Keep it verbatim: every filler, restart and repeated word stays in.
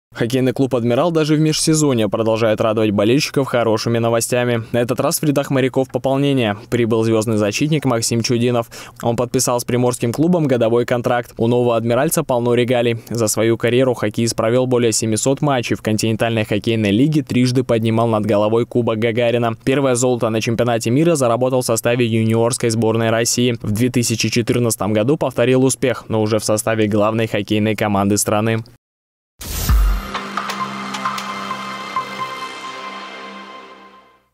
Хоккейный клуб «Адмирал» даже в межсезонье продолжает радовать болельщиков хорошими новостями. На этот раз в рядах моряков пополнение. Прибыл звездный защитник Максим Чудинов. Он подписал с приморским клубом годовой контракт. У нового адмиральца полно регалий. За свою карьеру хоккеист провел более семисот матчей в континентальной хоккейной лиге, трижды поднимал над головой Кубок Гагарина. Первое золото на чемпионате мира заработал в составе юниорской сборной России. В две тысячи четырнадцатом году повторил успех, но уже в составе главной хоккейной команды страны.